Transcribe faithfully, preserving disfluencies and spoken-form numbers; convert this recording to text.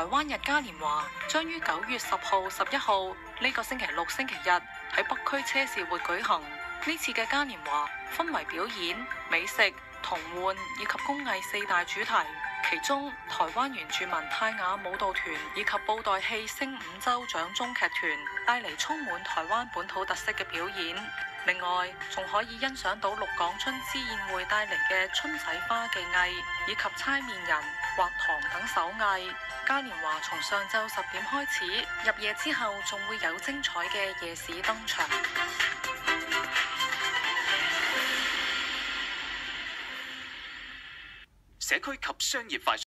灣日嘉年華將於九月十號、十一號呢個星期六、星期日喺北區車士活舉行。呢次嘅嘉年華分為表演、美食、童玩以及工藝四大主題。其中，台灣原住民泰雅舞蹈團以及布袋戲星五洲掌中劇團帶嚟充滿台灣本土特色嘅表演。另外，仲可以欣賞到六港春之宴會帶嚟嘅春仔花技藝，以及猜麵人、畫糖等手藝。嘉年華從上晝十點開始，入夜之後仲會有精彩嘅夜市登場。 社區及商業快訊。